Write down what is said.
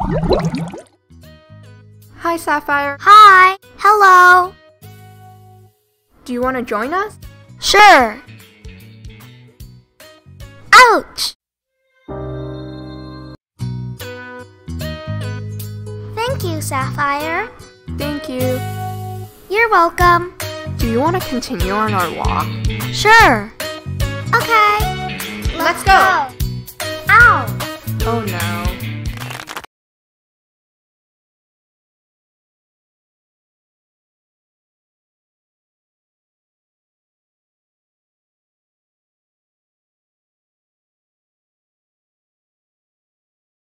Hi, Sapphire. Hi. Hello. Do you want to join us? Sure. Ouch! Thank you, Sapphire. Thank you. You're welcome. Do you want to continue on our walk? Sure. Okay. Let's go. Ow! Oh no.